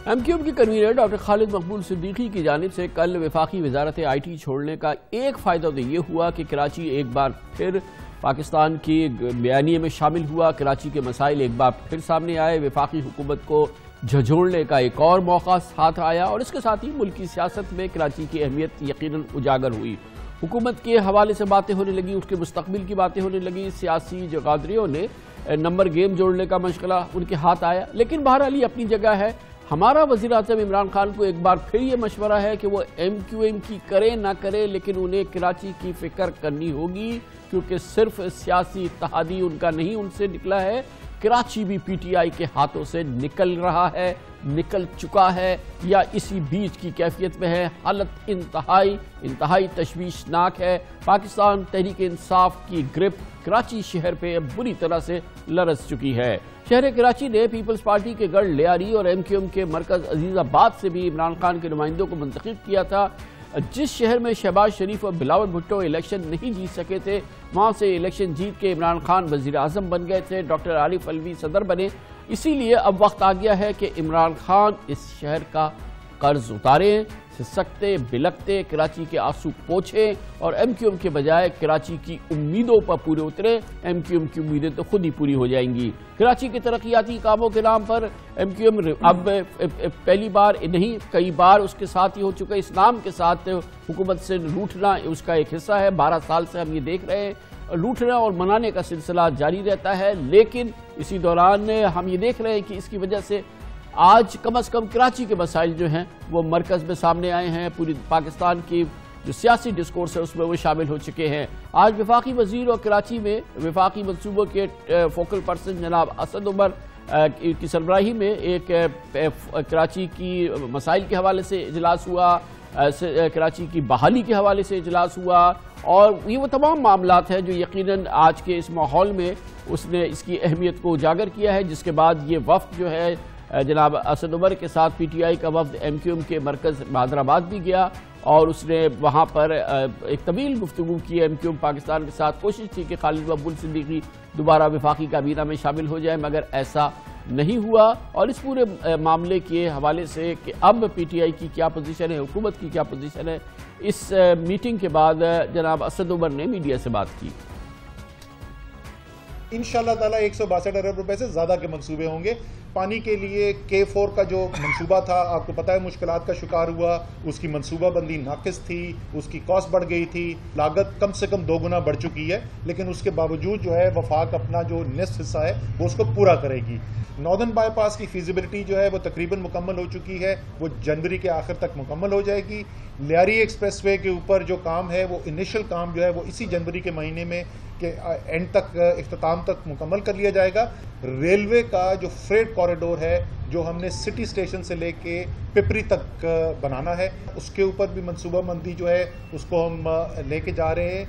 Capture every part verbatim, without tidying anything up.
M Q M کی convener doctor Khalid Maqbool Siddiqui کی جانب سے کل وفاقی وزارت آئی ٹی چھوڑنے کا ایک فائدہ تو یہ ہوا کہ کراچی ایک بار پھر پاکستان کی بیانیے میں شامل ہوا، کراچی کے مسائل ایک بار پھر سامنے آئے، وفاقی حکومت کو جھنجھوڑنے کا ایک اور موقع ساتھ آیا اور اس کے ساتھ ہی ملکی سیاست میں کراچی کی اہمیت یقیناً اجاگر ہوئی۔ حکومت کے حوالے سے باتیں ہونے لگیں، اس کے مستقبل کی باتیں ہونے لگیں، سیاسی جغادریوں نے نمبر گیم جوڑنے کا مشغلہ ان کے ہاتھ آیا، لیکن بہرحال یہ اپنی جگہ ہے۔ ہمارا وزیر اعظم عمران خان کو ایک بار پھر یہ مشورہ ہے کہ وہ ایم کیو ایم کی کرے نہ کرے، لیکن انہیں کراچی کی فکر کرنی ہوگی، کیونکہ صرف سیاسی اتحادی ان کا نہیں ان سے نکلا ہے، کراچی بھی پی ٹی آئی کے ہاتھوں سے نکل رہا ہے، نکل چکا ہے یا اسی بیچ کی کیفیت میں ہے۔ حالت انتہائی انتہائی تشویشناک ہے۔ پاکستان تحریک انصاف کی گرپ کراچی شہر پہ بری طرح سے لرز چکی ہے۔ شہر کراچی نے پیپلز پارٹی کے گڑھ لیاری اور ایم کیو ایم کے مرکز عزیز آباد سے بھی عمران خان کے نمائندوں کو منتخب کیا تھا۔ جس شہر میں شہباز شریف اور بلاول بھٹو الیکشن نہیں جیت سکے تھے، وہاں سے الیکشن جیت کے عمران خان وزیر اعظم بن گئے تھے، ڈاکٹر عارف علوی صدر بنے۔ اسی لیے اب وقت آ گیا ہے کہ عمران خان اس شہر کا قرض اتاریں، سسکتے بلکتے کراچی کے آنسو پوچھیں اور ایم کیو ایم کے بجائے کراچی کی امیدوں پر پورے اترے۔ ایم کیو ایم کی امیدیں تو خود ہی پوری ہو جائیں گی۔ کراچی کے ترقیاتی کاموں کے نام پر ایم کیو ایم اب پہلی بار نہیں کئی بار اس کے ساتھ ہی ہو چکا ہے۔ اس نام کے ساتھ حکومت سے لوٹنا اس کا ایک حصہ ہے۔ بارہ سال سے ہم یہ دیکھ رہے ہیں، لوٹنا اور منانے کا سلسلہ جاری رہتا ہے، لیکن اسی دوران ہم یہ دیکھ رہے ہیں کہ اس کی وجہ سے آج کم از کم کراچی کے مسائل جو ہیں وہ مرکز میں سامنے آئے ہیں۔ پوری پاکستان کی جو سیاسی ڈسکورس ہے اس میں وہ شامل ہو چکے ہیں۔ آج وفاقی وزیر اور کراچی میں وفاقی منصوبوں کے فوکل پرسن جناب اسد عمر کی سربراہی میں ایک کراچی کی مسائل کے حوالے سے اجلاس ہوا، کراچی کی بحالی کے حوالے سے اجلاس ہوا اور یہ وہ تمام معاملات ہیں جو یقیناً آج کے اس ماحول میں اس نے اس کی اہمیت کو اجاگر کیا ہے، جس کے بعد یہ وفد جو ہے جناب اسد عمر کے ساتھ پی ٹی آئی کا وفد ایم کیو ایم کے مرکز بہادر آباد بھی گیا اور اس نے وہاں پر ایک طویل گفتگو کی۔ ایم کیو ایم پاکستان کے ساتھ کوشش تھی کہ خالد مقبول صدیقی دوبارہ وفاقی کابینہ میں شامل ہو جائے، مگر ایسا نہیں ہوا اور اس پورے معاملے کے حوالے سے کہ اب پی ٹی آئی کی کیا پوزیشن ہے، حکومت کی کیا پوزیشن ہے، اس میٹنگ کے بعد جناب اسد عمر نے میڈیا سے بات کی۔ انشاءاللہ تعالیٰ ایک سو باسٹھ ارب روپے سے زیادہ کے منصوبے ہوں گے۔ پانی کے لیے کے فور کا جو منصوبہ تھا آپ کو پتہ ہے مشکلات کا شکار ہوا، اس کی منصوبہ بندی ناقص تھی، اس کی کاسٹ بڑھ گئی تھی، لاگت کم سے کم دو گنا بڑھ چکی ہے، لیکن اس کے باوجود جو ہے وفاق اپنا جو نصف حصہ ہے وہ اس کو پورا کرے گی۔ ناردرن بائی پاس کی فیزیبلٹی جو ہے وہ تقریباً مکمل ہو چکی ہے، وہ جنوری کے آخر تک مکمل ہو جائے گی۔ لیاری ایکسپریس وے کے اوپر جو کام ہے وہ انیشل کام جو ہے وہ اسی جنوری کے مہینے میں کہ اینڈ تک اختتام تک مکمل کر لیا جائے گا۔ ریلوے کا جو فریٹ کوریڈور ہے جو ہم نے سٹی اسٹیشن سے لے کے پپری تک بنانا ہے، اس کے اوپر بھی منصوبہ بندی جو ہے اس کو ہم لے کے جا رہے ہیں۔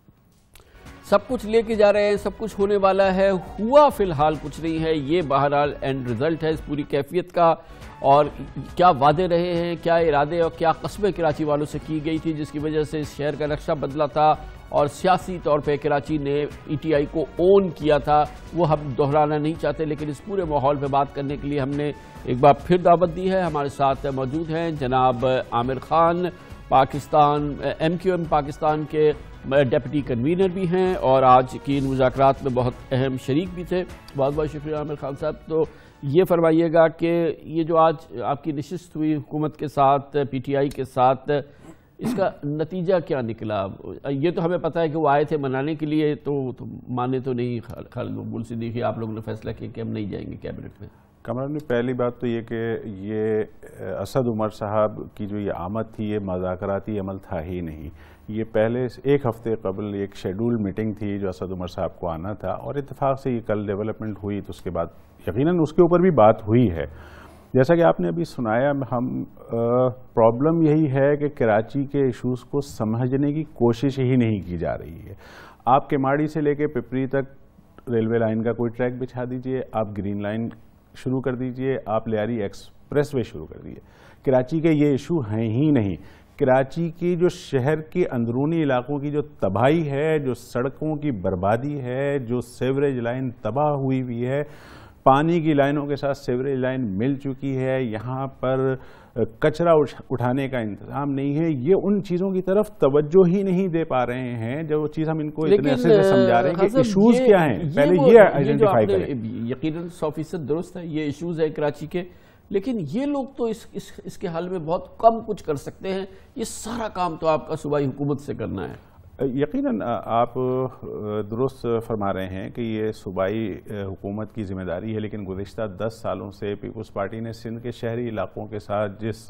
سب کچھ لے کے جا رہے ہیں، سب کچھ ہونے والا ہے، ہوا فی الحال کچھ نہیں ہے۔ یہ بہرحال اینڈ رزلٹ ہے اس پوری کیفیت کا، اور کیا وعدے رہے ہیں، کیا ارادے اور کیا قصبے کراچی والوں سے کی گئی تھی جس کی وجہ سے اس شہر کا نقشہ بدلا تھا اور سیاسی طور پہ کراچی نے ای ٹی آئی کو اون کیا تھا، وہ ہم دہرانا نہیں چاہتے، لیکن اس پورے ماحول پہ بات کرنے کے لیے ہم نے ایک بار پھر دعوت دی ہے۔ ہمارے ساتھ موجود ہیں جناب Aamir Khan, Pakistan M Q M Pakistan کے ڈیپٹی کنوینر بھی ہیں اور آج کی ان مذاکرات میں بہت اہم شریک بھی تھے۔ بہت بہت شکریہ عامر خان صاحب۔ تو یہ فرمائیے گا کہ یہ جو آج آپ کی نشست ہوئی حکومت کے ساتھ، پی ٹی آئی کے ساتھ، اس کا نتیجہ کیا نکلا؟ یہ تو ہمیں پتہ ہے کہ وہ آئے تھے منانے کے لیے، تو مانے تو نہیں خالد مقبول صدیقی، آپ لوگوں نے فیصلہ کیا کہ ہم نہیں جائیں گے کیبنٹ میں۔ کمران نے پہلی بات تو یہ کہ یہ اسد عمر صاحب کی جو یہ آمد تھی یہ مذاکراتی عمل تھا ہی نہیں۔ یہ پہلے ایک ہفتے قبل ایک شیڈول میٹنگ تھی جو اسد عمر صاحب کو آنا تھا اور اتفاق سے یہ کل ڈیولپمنٹ ہوئی تو اس کے بعد یقیناً اس کے اوپر بھی بات ہوئی ہے۔ جیسا کہ آپ نے ابھی سنایا، ہم پرابلم یہی ہے کہ کراچی کے ایشوز کو سمجھنے کی کوشش ہی نہیں کی جا رہی ہے۔ آپ کیماڑی سے لے کے پپری تک ریلوے لائن کا کوئی ٹریک بچھا دیجئے، آپ گرین لائن شروع کر دیجئے، آپ لیاری ایکسپریس وے شروع کر دیجئے، کراچی کے یہ ایشو ہیں ہی نہیں۔ کراچی کی جو شہر کے اندرونی علاقوں کی جو تباہی ہے، جو سڑکوں کی بربادی ہے، جو سیوریج لائن تباہ ہوئی ہوئی ہے، پانی کی لائنوں کے ساتھ سیوریج لائن مل چکی ہے، یہاں پر کچرا اٹھانے کا انتظام نہیں ہے، یہ ان چیزوں کی طرف توجہ ہی نہیں دے پا رہے ہیں جو چیز ہم ان کو اتنے عرصے سے سمجھا رہے ہیں کہ ایشوز کیا ہیں، پہلے یہ آئیڈینٹیفائی کریں۔ یقیناً سو فیصد درست ہے، یہ ایشوز ہے کراچی کے، لیکن یہ لوگ تو اس اس اس کے حل میں بہت کم کچھ کر سکتے ہیں، یہ سارا کام تو آپ کا صوبائی حکومت سے کرنا ہے۔ یقیناً آپ درست فرما رہے ہیں کہ یہ صوبائی حکومت کی ذمہ داری ہے، لیکن گزشتہ دس سالوں سے پیپلز پارٹی نے سندھ کے شہری علاقوں کے ساتھ جس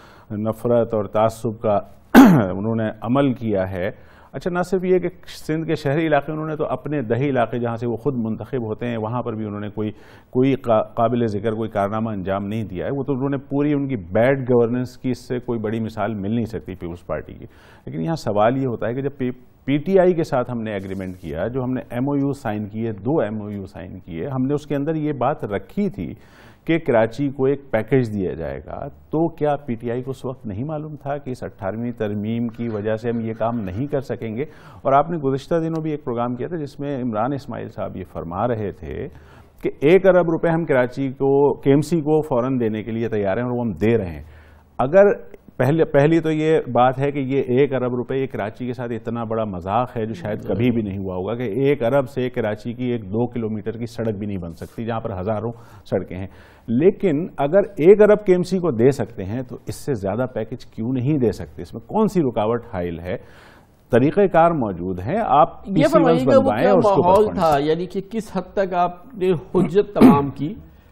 نفرت اور تعصب کا انہوں نے عمل کیا ہے، اچھا نہ صرف یہ کہ سندھ کے شہری علاقے انہوں نے تو اپنے دیہی علاقے جہاں سے وہ خود منتخب ہوتے ہیں وہاں پر بھی انہوں نے کوئی کوئی قابل ذکر کوئی کارنامہ انجام نہیں دیا ہے، وہ تو انہوں نے پوری ان کی بیڈ گورننس کی اس سے کوئی بڑی مثال مل نہیں سکتی پیپلز پارٹی کی۔ لیکن یہاں سوال یہ ہوتا ہے کہ جب پی ٹی آئی کے ساتھ ہم نے ایگریمنٹ کیا، جو ہم نے ایم او یو سائن کیے، دو ایم او یو سائن کیے، ہم نے اس کے اندر یہ بات رکھی تھی کہ کراچی کو ایک پیکیج دیا جائے گا، تو کیا پی ٹی آئی کو اس وقت نہیں معلوم تھا کہ اس اٹھارہویں ترمیم کی وجہ سے ہم یہ کام نہیں کر سکیں گے؟ اور آپ نے گزشتہ دنوں بھی ایک پروگرام کیا تھا جس میں عمران اسماعیل صاحب یہ فرما رہے تھے کہ ایک ارب روپے ہم کراچی کو کے ایم سی کو فوراً دینے کے لیے تیار ہیں اور وہ ہم دے رہے ہیں۔ اگر پہلے پہلی تو یہ بات ہے کہ یہ ایک ارب روپے یہ کراچی کے ساتھ اتنا بڑا مذاق ہے جو شاید کبھی بھی نہیں ہوا ہوگا کہ ایک ارب سے کراچی کی ایک دو کلومیٹر کی سڑک بھی نہیں بن سکتی جہاں پر ہزاروں سڑکیں ہیں۔ لیکن اگر ایک ارب کے ایم سی کو دے سکتے ہیں تو اس سے زیادہ پیکج کیوں نہیں دے سکتے؟ اس میں کون سی رکاوٹ حائل ہے؟ طریقہ کار موجود ہیں، آپ پی سی ونز بنوائیں اور اس کو ماحول تھا، یعنی کہ کس حد تک آپ نے حجت تمام کی؟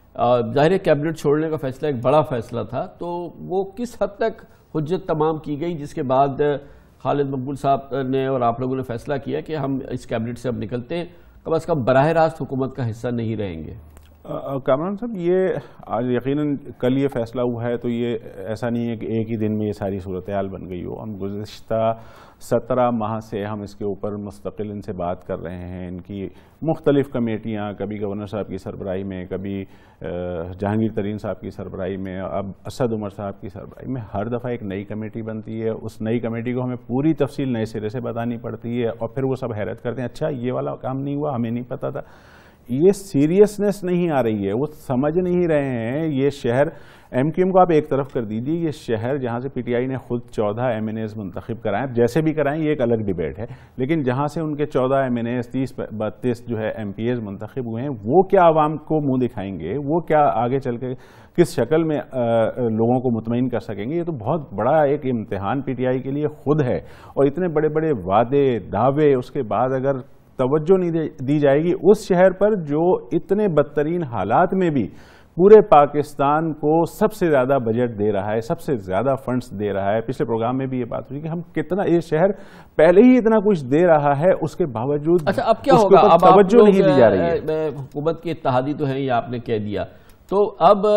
ظاہر کیبنٹ چھوڑنے کا فیصلہ ایک بڑا فیصلہ تھا، تو وہ کس حد تک حجت تمام کی گئی جس کے بعد خالد مقبول صاحب نے اور آپ لوگوں نے فیصلہ کیا کہ ہم اس کیبنٹ سے اب نکلتے ہیں، کم از کم براہ راست حکومت کا حصہ نہیں رہیں گے؟ کامران صاحب، یہ آج یقیناً کل یہ فیصلہ ہوا ہے تو یہ ایسا نہیں ہے کہ ایک ہی دن میں یہ ساری صورتحال بن گئی ہو۔ ہم گزشتہ سترہ ماہ سے ہم اس کے اوپر مستقل ان سے بات کر رہے ہیں، ان کی مختلف کمیٹیاں، کبھی گورنر صاحب کی سربراہی میں، کبھی جہانگیر ترین صاحب کی سربراہی میں، اب اسد عمر صاحب کی سربراہی میں، ہر دفعہ ایک نئی کمیٹی بنتی ہے، اس نئی کمیٹی کو ہمیں پوری تفصیل نئے سرے سے بتانی پڑتی ہے اور پھر وہ سب حیرت کرتے ہیں اچھا یہ والا کام نہیں ہوا، ہمیں نہیں پتا تھا۔ یہ سیریسنس نہیں آ رہی ہے، وہ سمجھ نہیں رہے ہیں۔ یہ شہر ایم کیو ایم کو آپ ایک طرف کر دیجیے، یہ شہر جہاں سے پی ٹی آئی نے خود چودہ ایم این ایز منتخب کرائیں، جیسے بھی کرائیں یہ ایک الگ ڈیبیٹ ہے، لیکن جہاں سے ان کے چودہ ایم این ایز تیس بتیس جو ہے ایم پی ایز منتخب ہوئے ہیں، وہ کیا عوام کو منہ دکھائیں گے؟ وہ کیا آگے چل کے کس شکل میں لوگوں کو مطمئن کر سکیں گے؟ یہ تو بہت بڑا ایک امتحان پی ٹی آئی کے لیے خود ہے، اور اتنے بڑے بڑے وعدے دعوے اس کے بعد اگر توجہ نہیں دی جائے گی اس شہر پر جو اتنے بدترین حالات میں بھی پورے پاکستان کو سب سے زیادہ بجٹ دے رہا ہے، سب سے زیادہ فنڈز دے رہا ہے۔ پچھلے پروگرام میں بھی یہ بات ہوئی کہ ہم کتنا، یہ شہر پہلے ہی اتنا کچھ دے رہا ہے، اس کے باوجود اچھا اب کیا ہوگا؟ اب توجہ نہیں دی جا رہی ہے۔ حکومت کے اتحادی تو ہیں، یہ آپ نے کہہ دیا، تو اب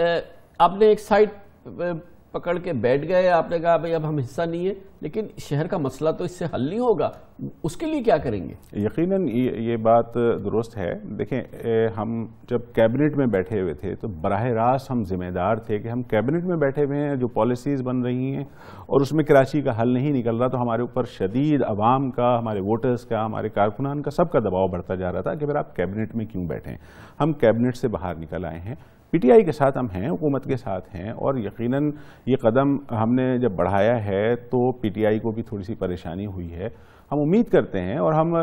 آپ نے ایک سائڈ پکڑ کے بیٹھ گئے، آپ نے کہا بھئی اب ہم حصہ نہیں ہے، لیکن شہر کا مسئلہ تو اس سے حل نہیں ہوگا، اس کے لیے کیا کریں گے؟ یقیناً یہ بات درست ہے۔ دیکھیں، ہم جب کیبنٹ میں بیٹھے ہوئے تھے تو براہ راست ہم ذمہ دار تھے کہ ہم کیبنٹ میں بیٹھے ہوئے ہیں، جو پالیسیز بن رہی ہیں اور اس میں کراچی کا حل نہیں نکل رہا، تو ہمارے اوپر شدید عوام کا، ہمارے ووٹرز کا، ہمارے کارکنان کا، سب کا دباؤ بڑھتا جا رہا تھا کہ پھر آپ کیبنٹ میں کیوں بیٹھیں؟ ہم کیبنٹ سے باہر نکل آئے ہیں، پی ٹی آئی کے ساتھ ہم ہیں، حکومت کے ساتھ ہیں، اور یقیناً یہ قدم ہم نے جب بڑھایا ہے تو پی ٹی آئی کو بھی تھوڑی سی پریشانی ہوئی ہے۔ ہم امید کرتے ہیں اور ہم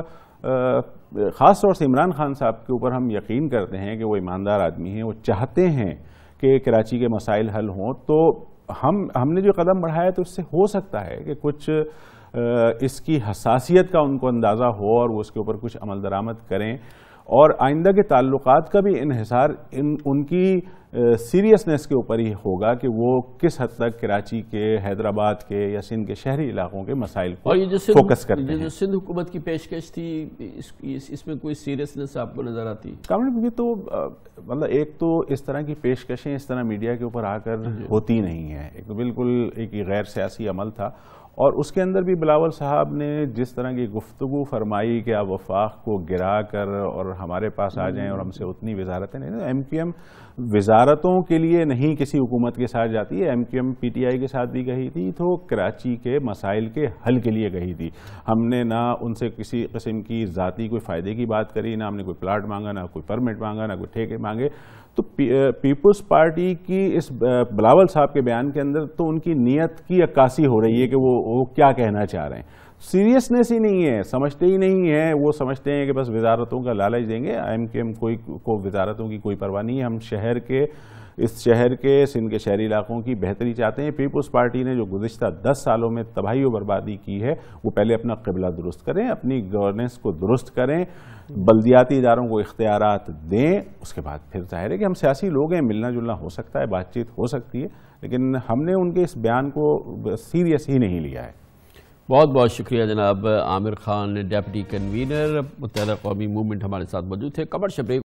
خاص طور سے عمران خان صاحب کے اوپر ہم یقین کرتے ہیں کہ وہ ایماندار آدمی ہیں، وہ چاہتے ہیں کہ کراچی کے مسائل حل ہوں، تو ہم ہم نے جو قدم بڑھایا ہے تو اس سے ہو سکتا ہے کہ کچھ اس کی حساسیت کا ان کو اندازہ ہو اور وہ اس کے اوپر کچھ عمل درآمد کریں، اور آئندہ کے تعلقات کا بھی انحصار ان ان کی سیریسنس کے اوپر ہی ہوگا کہ وہ کس حد تک کراچی کے، حیدرآباد کے یا سندھ کے شہری علاقوں کے مسائل کو فوکس کرتے ہیں۔ جو سندھ حکومت کی پیشکش تھی، اس میں کوئی سیریسنس آپ کو نظر آتی؟ کامران، تو مطلب ایک تو اس طرح کی پیشکشیں اس طرح میڈیا کے اوپر آ کر ہوتی نہیں ہیں، ایک تو بالکل ایک غیر سیاسی عمل تھا، اور اس کے اندر بھی بلاول صاحب نے جس طرح کی گفتگو فرمائی کہ آپ وفاق کو گرا کر اور ہمارے پاس آ جائیں اور ہم سے اتنی وزارتیں نہیں، ایم پی ایم وزارت وزارتوں کے لیے نہیں کسی حکومت کے ساتھ جاتی ہے، M Q M P T I کے ساتھ بھی گئی تھی تو کراچی کے مسائل کے حل کے لیے گئی تھی. ہم نے نہ ان سے کسی قسم کی ذاتی کوئی فائدے کی بات کری، نہ ہم نے کوئی پلاٹ مانگا، نہ کوئی پرمٹ مانگا، نہ کوئی ٹھیکے مانگے. تو پیپلز پارٹی کی اس بلاول صاحب کے بیان کے اندر تو ان کی نیت کی عکاسی ہو رہی ہے کہ وہ وہ کیا کہنا چاہ رہے ہیں. سیریسنس ہی نہیں ہے، سمجھتے ہی نہیں ہے. وہ سمجھتے ہیں کہ بس وزارتوں کا لالچ دیں گے. ایم کیو ایم کوئی کو وزارتوں کی کوئی پرواہ نہیں ہے. ہم شہر کے اس شہر کے سندھ کے شہری علاقوں کی بہتری چاہتے ہیں. پیپلز پارٹی نے جو گزشتہ دس سالوں میں تباہی و بربادی کی ہے وہ پہلے اپنا قبلہ درست کریں، اپنی گورننس کو درست کریں، بلدیاتی اداروں کو اختیارات دیں. اس کے بعد پھر ظاہر ہے کہ ہم سیاسی لوگ ہیں، ملنا جلنا ہو سکتا ہے، بات چیت ہو سکتی ہے، لیکن ہم نے ان کے اس بیان کو سیریس ہی نہیں لیا ہے. بہت بہت شکریہ جناب عامر خان، ڈیپٹی کنوینر متحدہ قومی موومنٹ، ہمارے ساتھ موجود تھے. Commercial break